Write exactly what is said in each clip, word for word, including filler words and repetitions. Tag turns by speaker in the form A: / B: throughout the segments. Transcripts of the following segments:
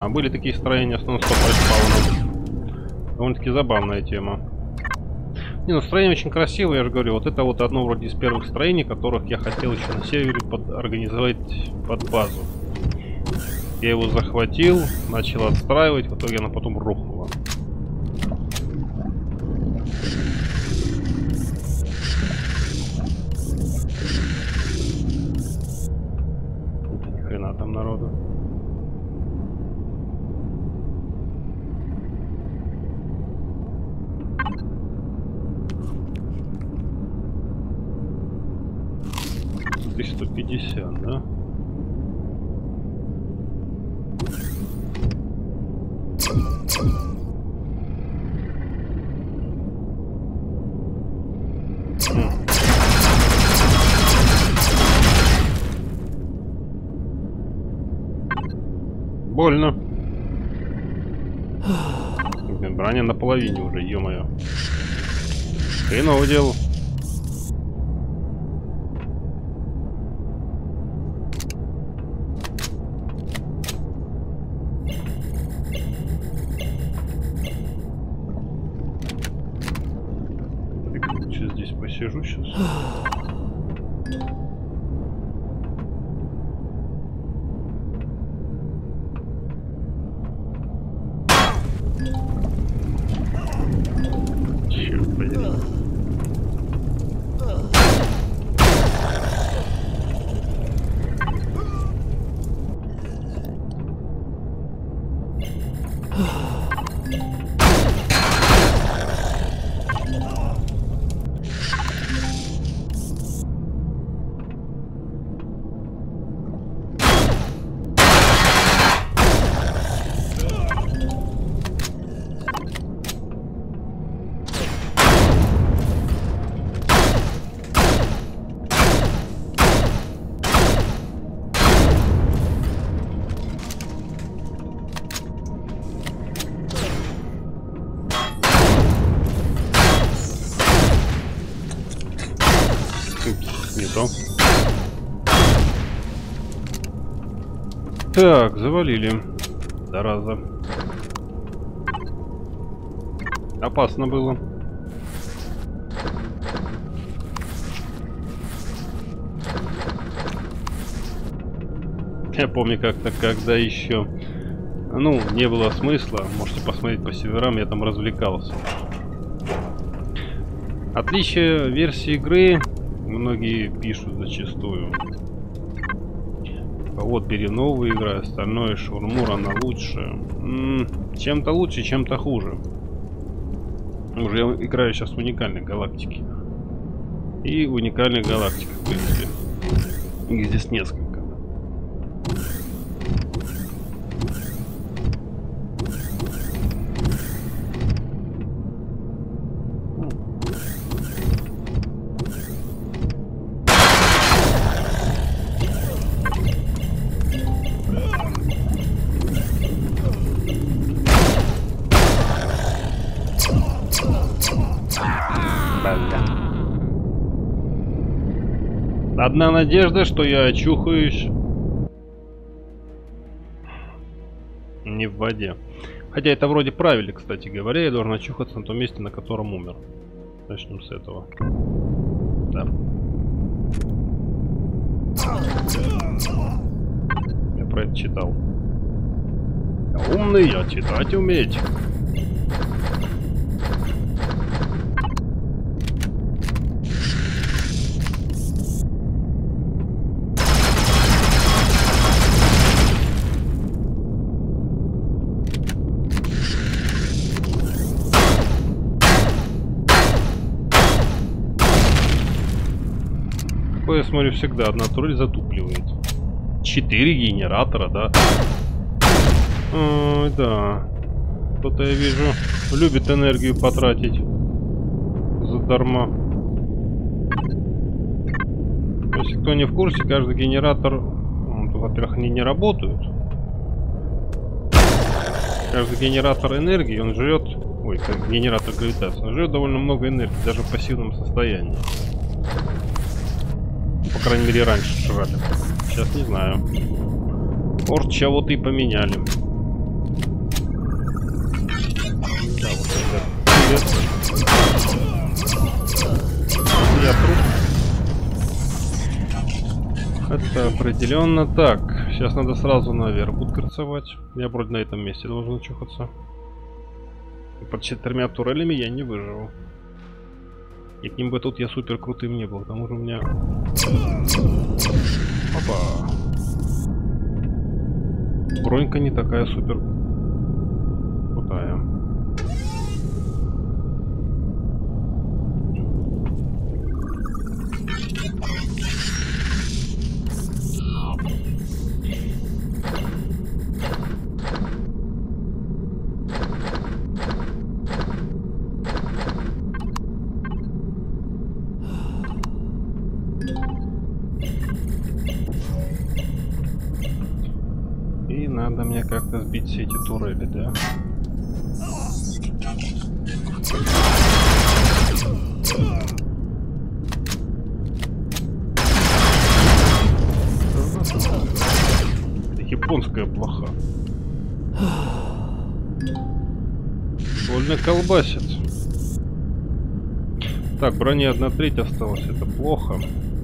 A: А были такие строения с нон-стоп респауном. Довольно-таки забавная тема. Не, ну строение очень красивое, я же говорю. Вот это вот одно вроде из первых строений, которых я хотел еще на севере под, организовать под базу. Я его захватил, начал отстраивать, в итоге она потом рухнула. Ни хрена там народу. тысяча сто пятьдесят, да? Больно. Блин, броня наполовине уже, ё-моё. Хреново дело. Что здесь посижу сейчас? Черт подери. Не то. Так, завалили. Зараза. Опасно было. Я помню как-то, когда еще, ну, не было смысла. Можете посмотреть по серверам, я там развлекался. Отличие версии игры многие пишут зачастую. Вот, бери новую игру, остальное шурмур, она лучше. Чем-то лучше, чем-то хуже. Уже я играю сейчас в уникальной галактике. И в уникальных галактиках, в принципе. Их здесь несколько. Одна надежда, что я очухаюсь не в воде. Хотя это вроде правильно, кстати говоря. Я должен очухаться на том месте, на котором умер. Начнем с этого. Да. Я про это читал. Я умный, я читать уметь. Я смотрю, всегда одна турель затупливает. Четыре генератора, да? Ой, да. Кто-то, я вижу, любит энергию потратить задарма. Если кто не в курсе, каждый генератор, во-первых, они не работают. Каждый генератор энергии, он жрет, ой, как генератор гравитации, он жрет довольно много энергии, даже в пассивном состоянии. По крайней мере, раньше жрали. Сейчас не знаю. Может, чего-то и поменяли. Это определенно так. Сейчас надо сразу наверх будет горцевать. Я вроде на этом месте должен чухаться. И под четырьмя турелями я не выживу. И к ним бы тут я супер крутым не был. К тому же у меня... Опа. Бронька не такая супер крутая. И надо мне как-то сбить все эти турели, да? Это японская плоха. Больно колбасит. Так, брони одна треть осталась, это плохо.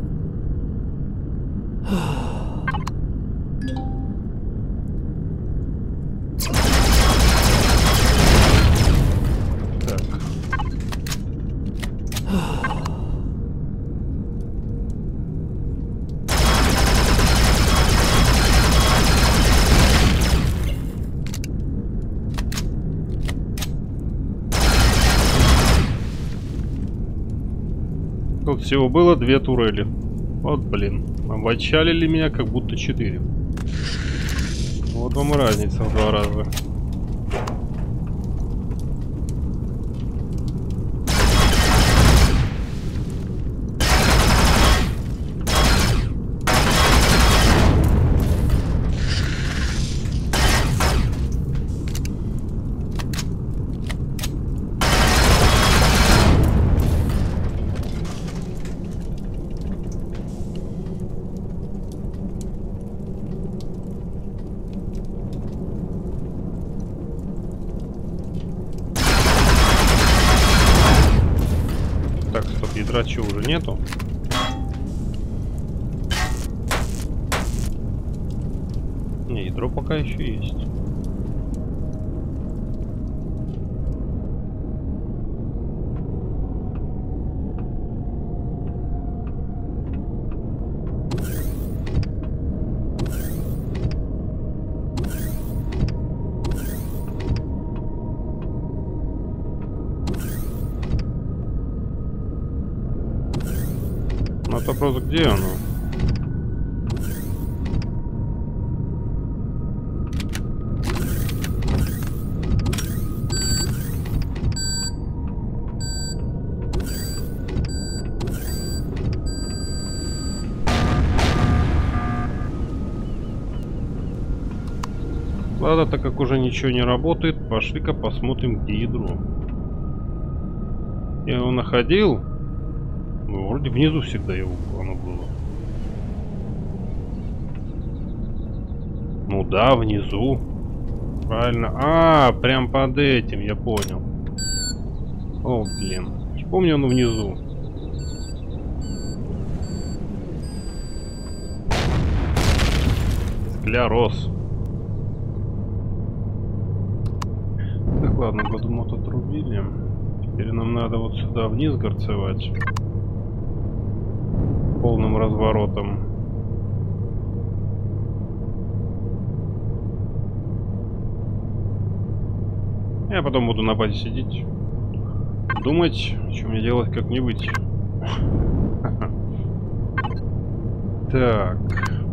A: Тут всего было две турели. Вот блин. Обочалили меня как будто четыре. Вот вам и разница в два раза. Ядра чего уже нету? Не, ядро пока еще есть. Вопрос, где оно? Ладно, так как уже ничего не работает, пошли-ка посмотрим, где ядро. Я его находил. Ну, вроде внизу всегда его оно было. Ну да, внизу. Правильно. А, прям под этим, я понял. О, блин. Помню, оно внизу. Склероз. Так, ладно, годумот отрубили. Теперь нам надо вот сюда вниз горцевать. Полным разворотом. Я потом буду на базе сидеть. Думать, что мне делать, как не быть. Так.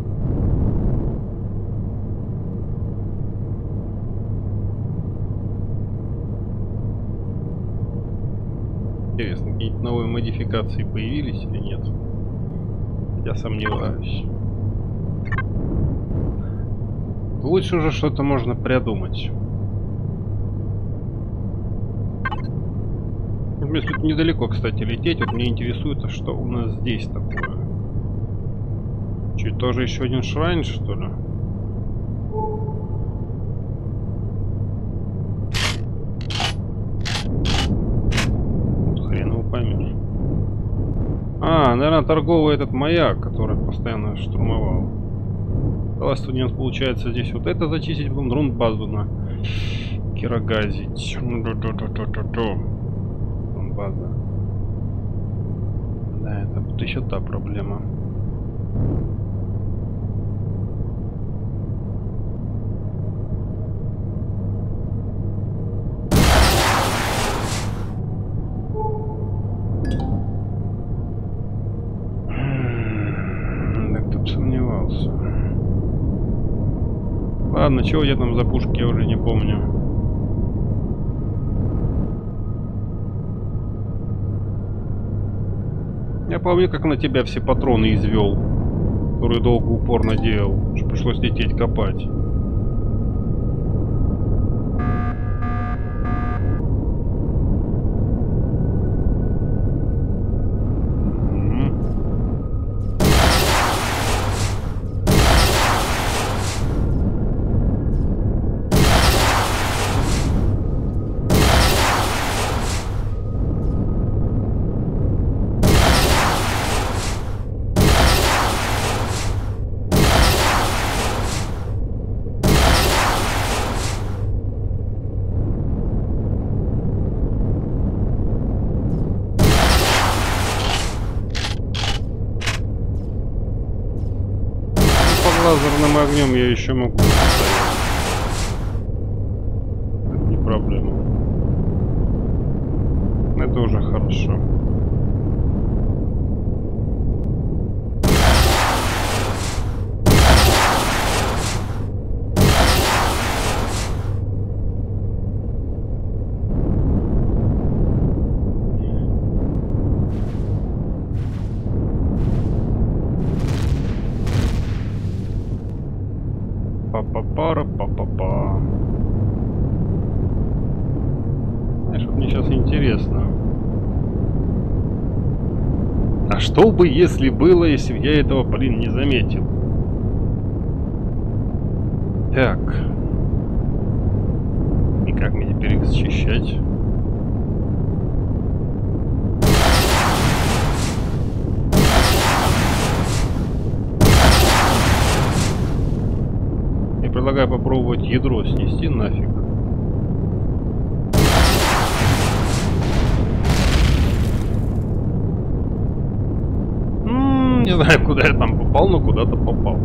A: Интересно, какие-нибудь новые модификации появились или нет? Я сомневаюсь. Лучше уже что-то можно придумать. Если тут недалеко, кстати, лететь, вот мне интересует, а что у нас здесь такое? Чуть тоже еще один шрайн, что ли? Хрен его поймешь. А, наверное, торговый этот маяк, который постоянно штурмовал. Давай, студент, получается здесь вот это зачистить, потом дрон базу на Кирогазить. База. Да, это вот еще та проблема. Да кто бы сомневался. Ладно, чего я там за пушки, я уже не помню. Я помню, как на тебя все патроны извел, которые долго упорно делал, что пришлось лететь копать. Лазерным огнем я еще могу стоять. Это не проблема. Это уже хорошо. Па-па-пара-па-па-па. Знаешь, вот мне сейчас интересно. А что бы, если было, если бы я этого, блин, не заметил? Так. И как мне теперь их защищать? Предлагаю попробовать ядро снести нафиг. М-м, не знаю, куда я там попал, но куда-то попал.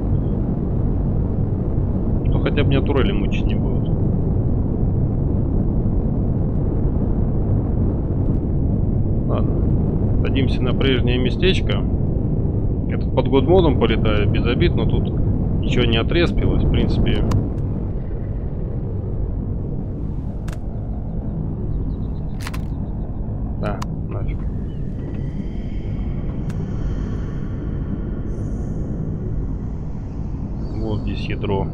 A: То хотя бы меня турели мучить не будут. Ладно. Садимся на прежнее местечко. Я тут под годмодом полетаю без обид, но тут ничего не отреспилось, в принципе. Да, нафиг. Вот здесь ядро.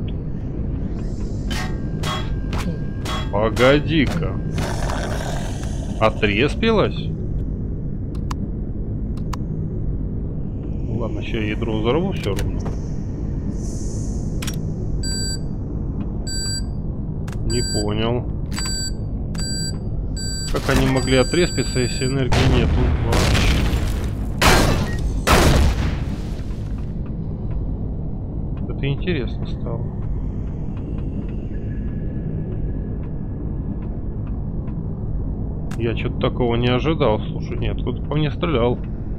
A: Погоди-ка. Отреспилось? Ладно, сейчас я ядро взорву все равно. Не понял. Как они могли отреспиться, если энергии нету вообще? Это интересно стало. Я что-то такого не ожидал. Слушай, нет, кто-то по мне стрелял.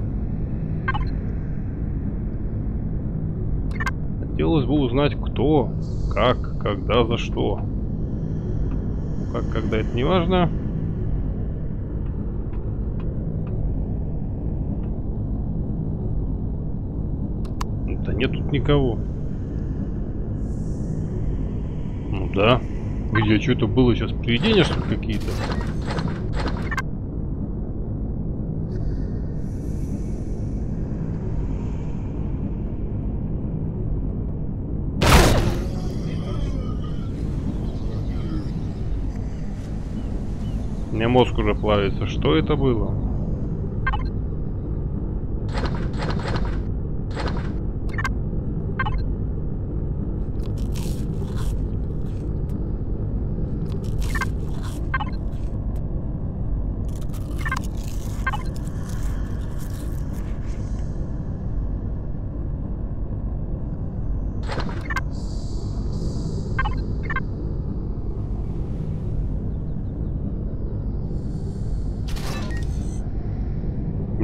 A: Хотелось бы узнать, кто, как, когда, за что. Как, когда, это не важно. Да нет тут никого. Ну да. Где что-то было сейчас? Привидения, что ли, какие-то? У меня мозг уже плавится. Что это было?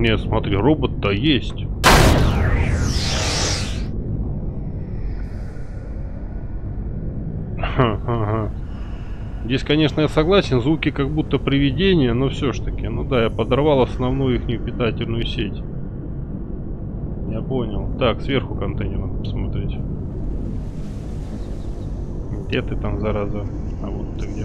A: меня, смотри, робот-то есть. Ха-ха-ха. Здесь, конечно, я согласен, звуки как будто привидения, но все ж таки. Ну да, я подорвал основную их питательную сеть. Я понял. Так, сверху контейнер надо посмотреть. Где ты там, зараза? А вот ты где.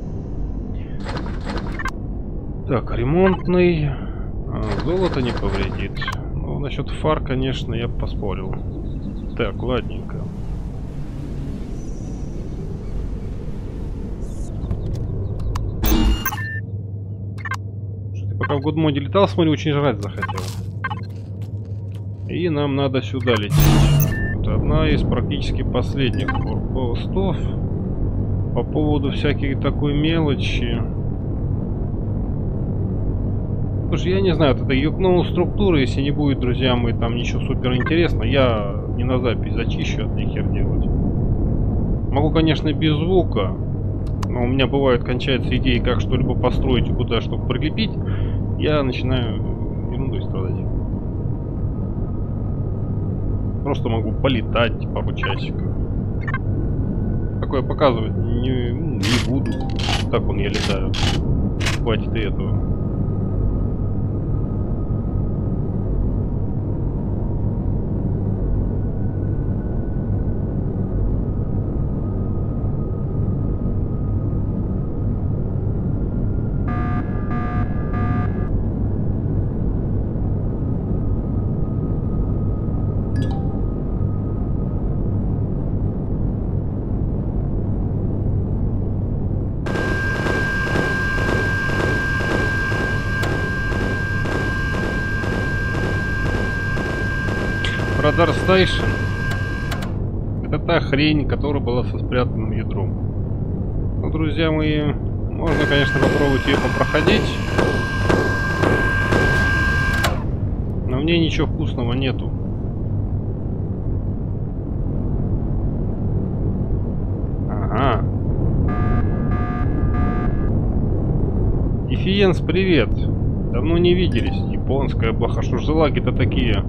A: Так, ремонтный. А, золото не повредит. Ну, насчет фар, конечно, я бы поспорил. Так, ладненько. Пока в Гудмоде летал, смотри, очень жрать захотел. И нам надо сюда лететь. Это одна из практически последних форпостов. По поводу всяких такой мелочи. Слушай, я не знаю, вот это юкнул структуры, если не будет, друзья мои, там ничего супер интересного, я не на запись зачищу, от нехер делать. Могу, конечно, без звука. Но у меня бывает кончаются идеи, как что-либо построить и куда, чтобы прилепить. Я начинаю ерундой страдать. Просто могу полетать пару часиков. Такое показывать не, не буду. Так вон я летаю. Хватит и этого. Радар Стейшн — это та хрень, которая была со спрятанным ядром. Ну, друзья мои, можно, конечно, попробовать ее попроходить, но в ней ничего вкусного нету. Ага. Дефиенс, привет. Давно не виделись. Японская блоха. Что ж за лаги-то такие?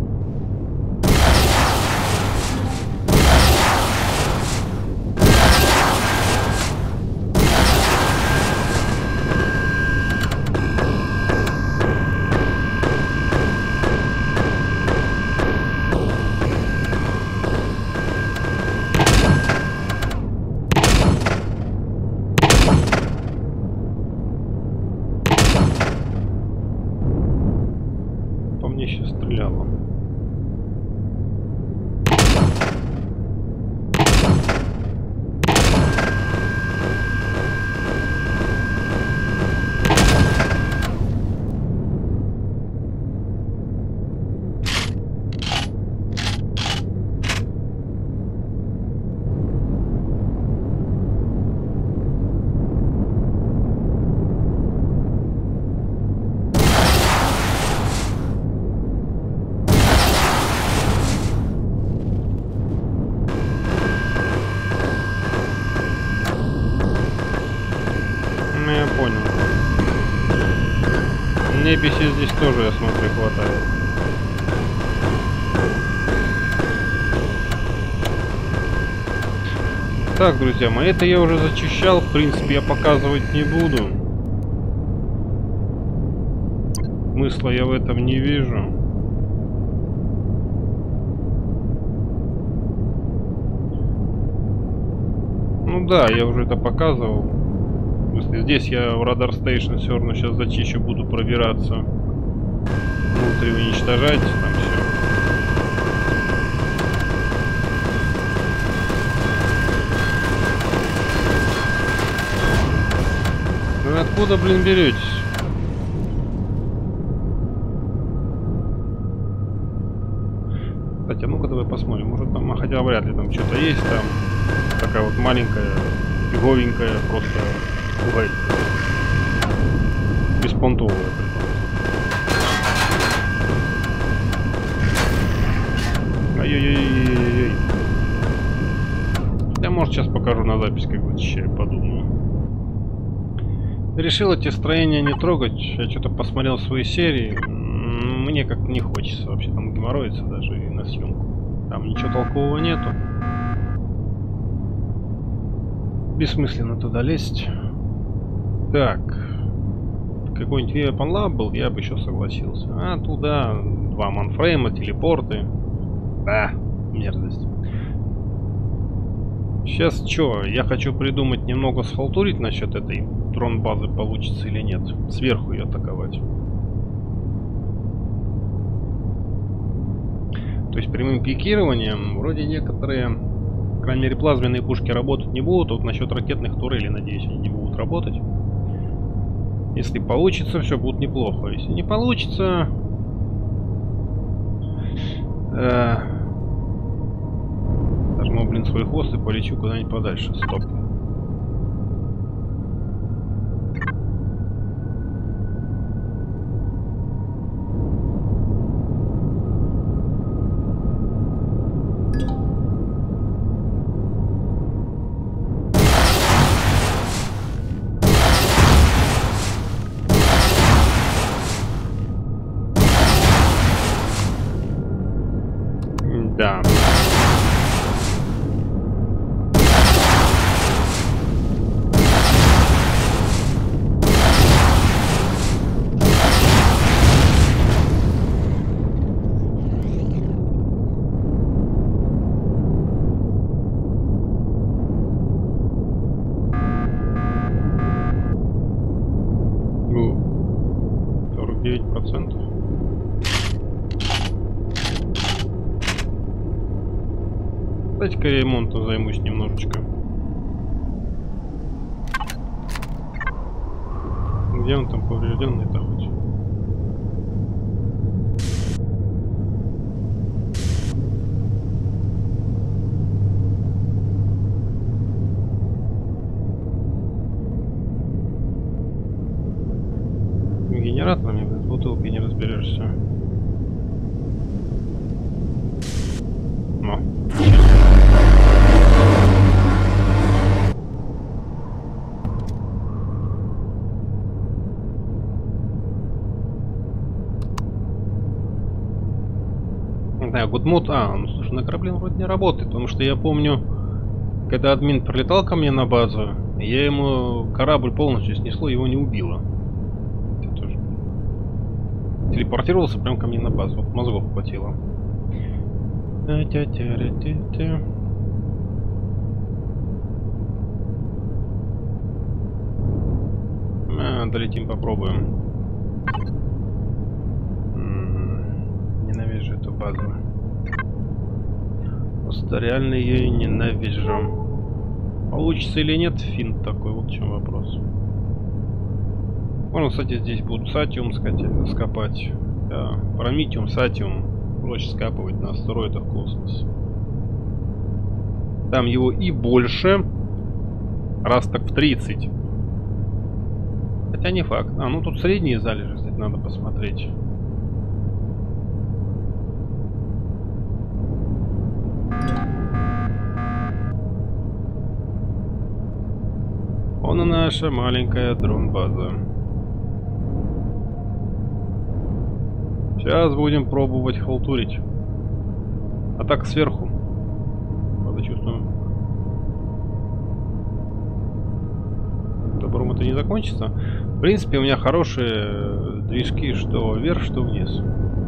A: Неписи здесь тоже, я смотрю, хватает. Так, друзья мои, это я уже зачищал. В принципе, я показывать не буду. Смысла я в этом не вижу. Ну да, я уже это показывал. Здесь я в Радар Стейшн все равно сейчас зачищу, буду пробираться внутрь, уничтожать там все. Ну откуда, блин, беретесь? Кстати, а ну-ка давай посмотрим, может там, а хотя вряд ли там что-то есть, там такая вот маленькая, фиговенькая, просто угай. Беспонтовая. Ай-яй-яй-яй-яй. Я, может, сейчас покажу на запись, как зачищаю, подумаю. Решил эти строения не трогать. Я что-то посмотрел свои серии. Мне как-то не хочется вообще там геморроиться даже и на съемку. Там ничего толкового нету. Бессмысленно туда лезть. Так. Какой-нибудь Weapon Lab был, я бы еще согласился. А туда два манфрейма, телепорты. Да, мерзость. Сейчас что, я хочу придумать немного схалтурить насчет этой дрон-базы, получится или нет. Сверху ее атаковать. То есть прямым пикированием вроде некоторые, по крайней мере, плазменные пушки работать не будут. Вот насчет ракетных турелей, надеюсь, они не будут работать. Если получится, все будет неплохо. Если не получится... Э, нажму, блин, свой хвост и полечу куда-нибудь подальше. Стоп. Да. сорок девять процентов. Давайте-ка ремонтом займусь немножечко. Где он там поврежденный-то хоть? Генераторами с бутылкой не разберешься. Но. Да, гудмод. А, ну слушай, на корабле он вроде не работает, потому что я помню, когда админ прилетал ко мне на базу, я ему корабль полностью снесло, его не убило. Это тоже. Телепортировался прям ко мне на базу. Вот мозгов хватило. А, долетим, попробуем. Ненавижу эту базу. Просто реально ее ненавижу. Получится или нет, финт такой, вот в чем вопрос. Можно, кстати, здесь будут сатиум скопать. Да, промитиум, сатиум. Проще скапывать на астероидах в космосе. Там его и больше. Раз так в тридцать. Хотя не факт. А, ну тут средние залежи, кстати, надо посмотреть. Вон и наша маленькая дрон-база. Сейчас будем пробовать халтурить. А так сверху. Правда, чувствую. Добром это не закончится. В принципе, у меня хорошие движки, что вверх, что вниз.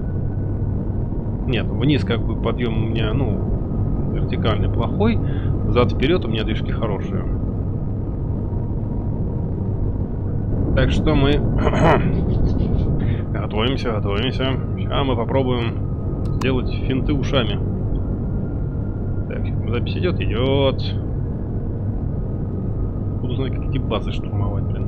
A: Нет, вниз как бы подъем у меня, ну, вертикальный плохой. Зад-вперед у меня движки хорошие. Так что мы готовимся, готовимся. Сейчас мы попробуем сделать финты ушами. Так, запись идет, идет. Буду знать, как эти базы штурмовать, блин.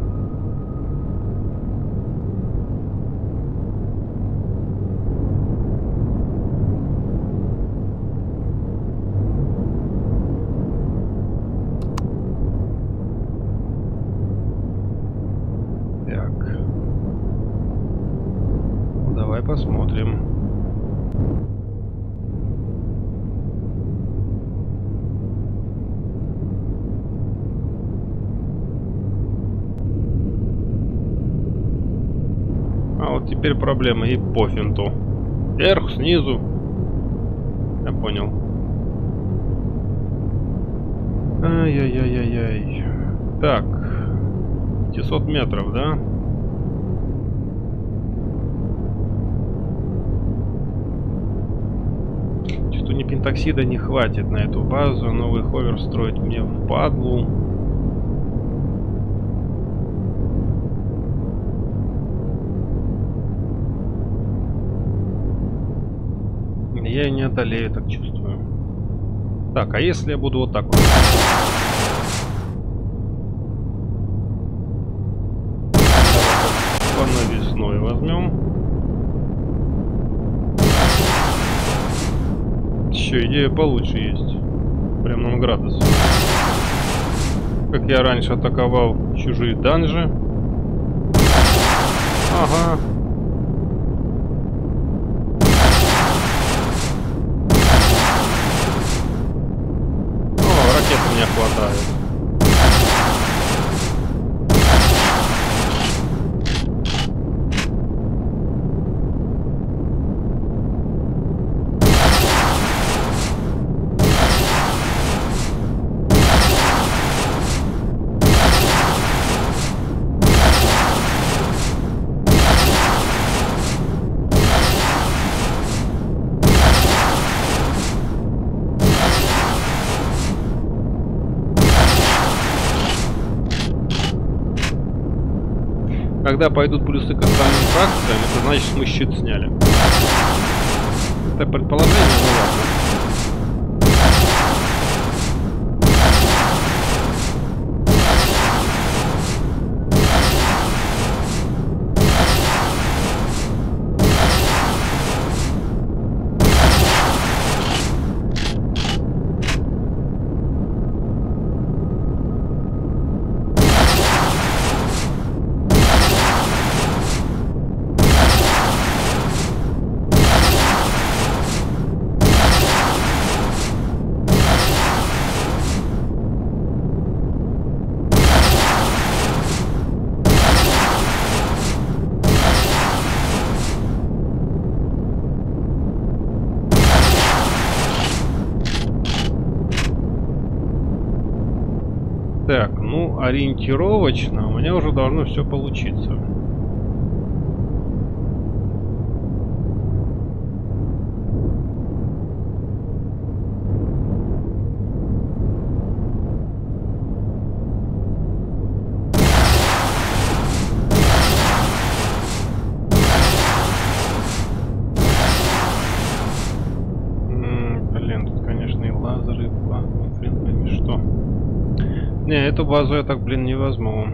A: Посмотрим. А вот теперь проблема и по финту. Вверх, снизу. Я понял. Ай-яй-яй-яй-яй. Так. пятьсот метров, да? Что-то ни пентоксида не хватит на эту базу. Новый ховер строить мне впадлу. Я не одолею, так чувствую. Так, а если я буду вот так вот? По навесной возьмем. Еще идея получше есть. Прям на градус. Как я раньше атаковал чужие данжи. Ага. Мне хватает. Когда пойдут плюсы к остальным фракциям, это значит, мы щит сняли. Это предположение, ну ладно. Так, ну ориентировочно у меня уже должно все получиться. Не, эту базу я так, блин, не возьму.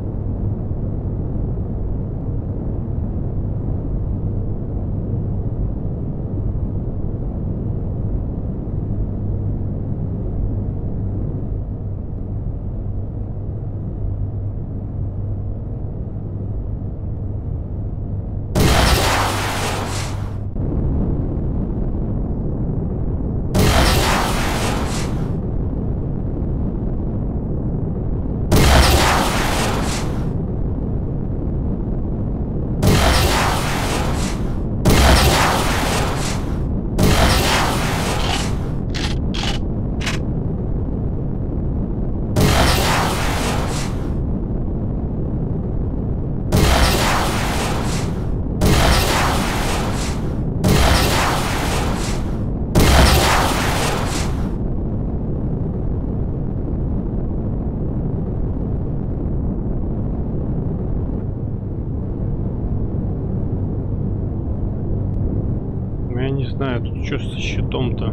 A: Я не знаю, тут что со щитом-то.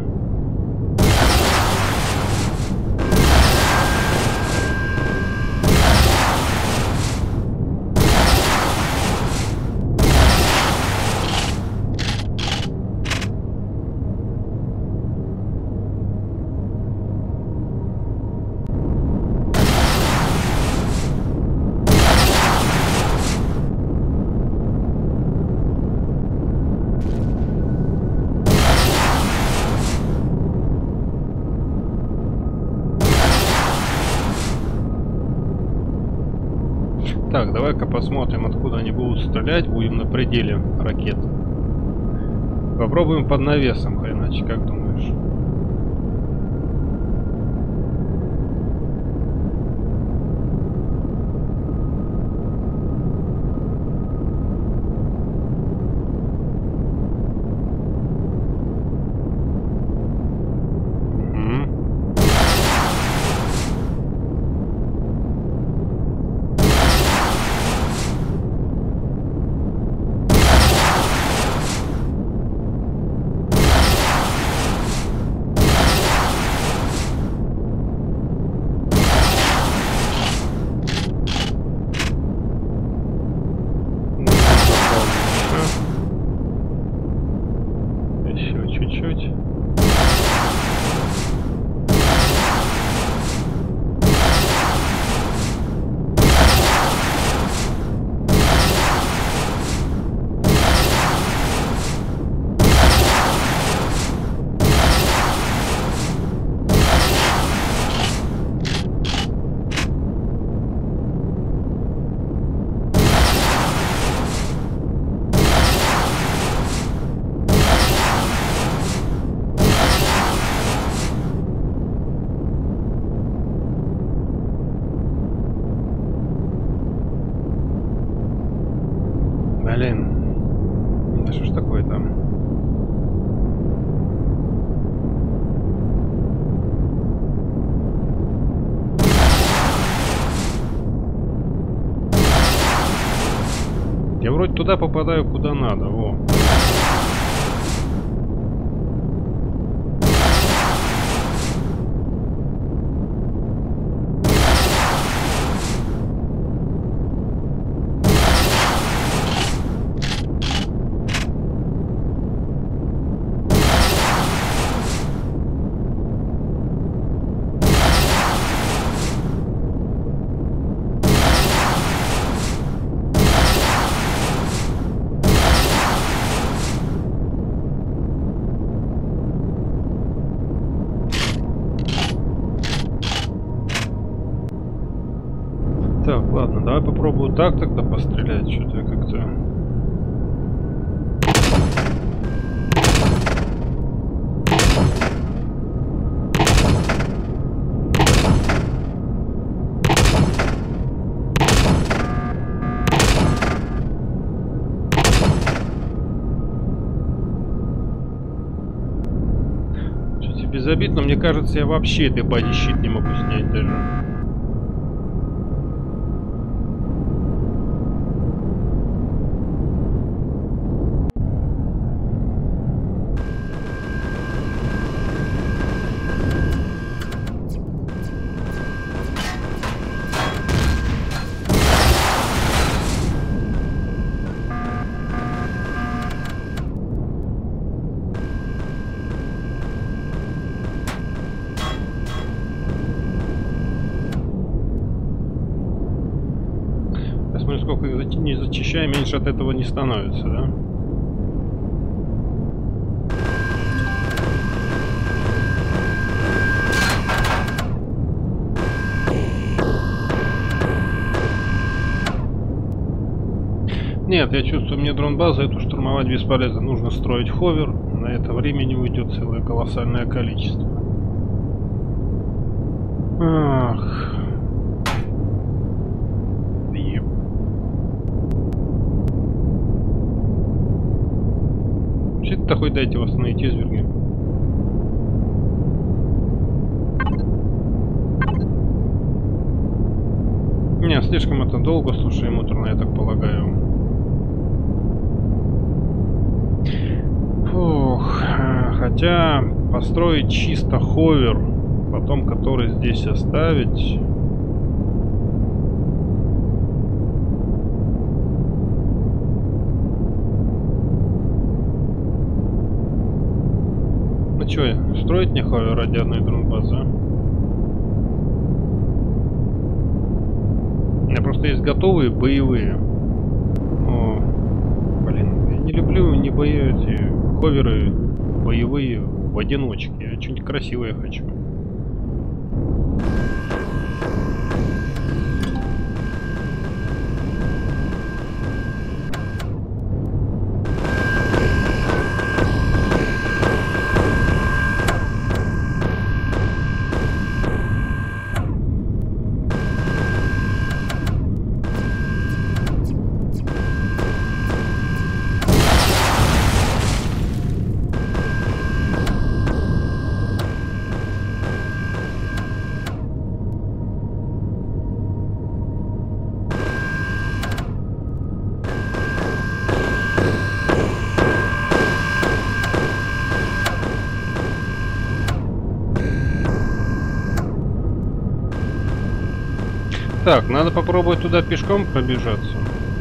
A: Так, давай-ка посмотрим, откуда они будут стрелять. Будем на пределе ракет. Попробуем под навесом хреначить, как думаешь? Чуть-чуть. Блин, да что ж такое там? Я вроде туда попадаю, куда надо, во. Так, ладно, давай попробую так тогда пострелять. Что-то я как-то... Что-то без обид, но мне кажется, я вообще этой боди-щит не могу снять даже. Сколько их не зачищаю, меньше от этого не становится, да? Нет, я чувствую, мне дрон-базу эту штурмовать бесполезно. Нужно строить ховер. На это времени уйдет целое колоссальное количество. Ах. Что-то хоть дайте восстановить изверги. Не, слишком это долго, слушай, муторно, я так полагаю. Фух, хотя построить чисто ховер, потом который здесь оставить... Ну что, строить не ховер ради одной дрон-базы, а? У меня просто есть готовые боевые. О, блин, я не люблю не боевые эти ховеры боевые в одиночке. Я что-нибудь красивое хочу. Так, надо попробовать туда пешком пробежаться.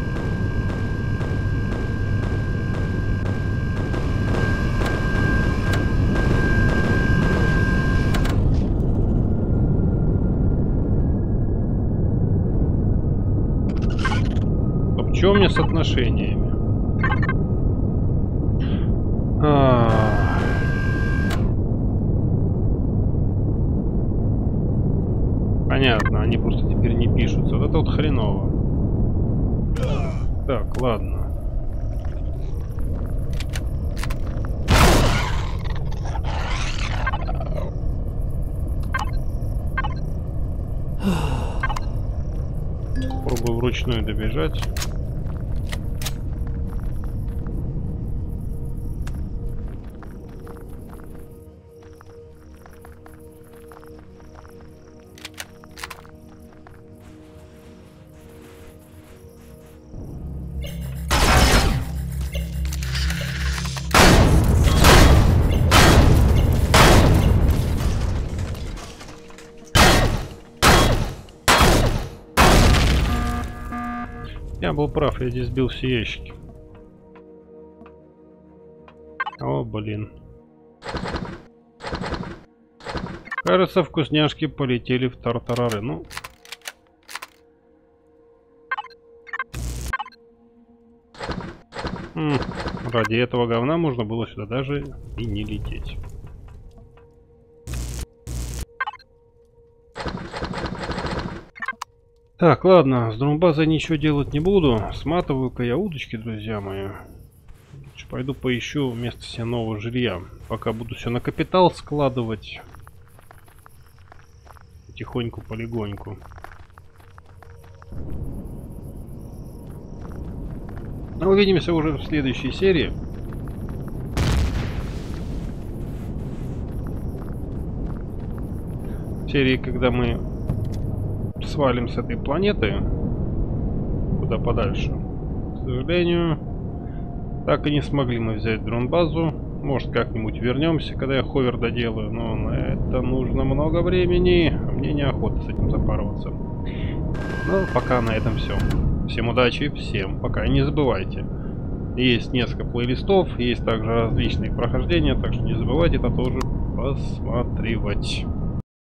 A: А что у меня с отношениями? А... Понятно, они просто теперь не пишутся. Вот это вот хреново. Так, ладно. Попробую вручную добежать. Я был прав, я здесь сбил все ящики. О, блин. Кажется, вкусняшки полетели в тартарары. Ну. М-м, ради этого говна можно было сюда даже и не лететь. Так, ладно, с дромбазой ничего делать не буду. Сматываю-ка я удочки, друзья мои. Пойду поищу место себе нового жилья. Пока буду все на капитал складывать. Потихоньку, полегоньку. Но увидимся уже в следующей серии. В серии, когда мы свалим с этой планеты куда подальше. К сожалению, так и не смогли мы взять дрон-базу. Может, как-нибудь вернемся, когда я ховер доделаю, но на это нужно много времени, а мне неохота с этим запарываться. Ну, пока на этом все. Всем удачи, всем пока. И не забывайте, есть несколько плейлистов, есть также различные прохождения, так что не забывайте это тоже посматривать.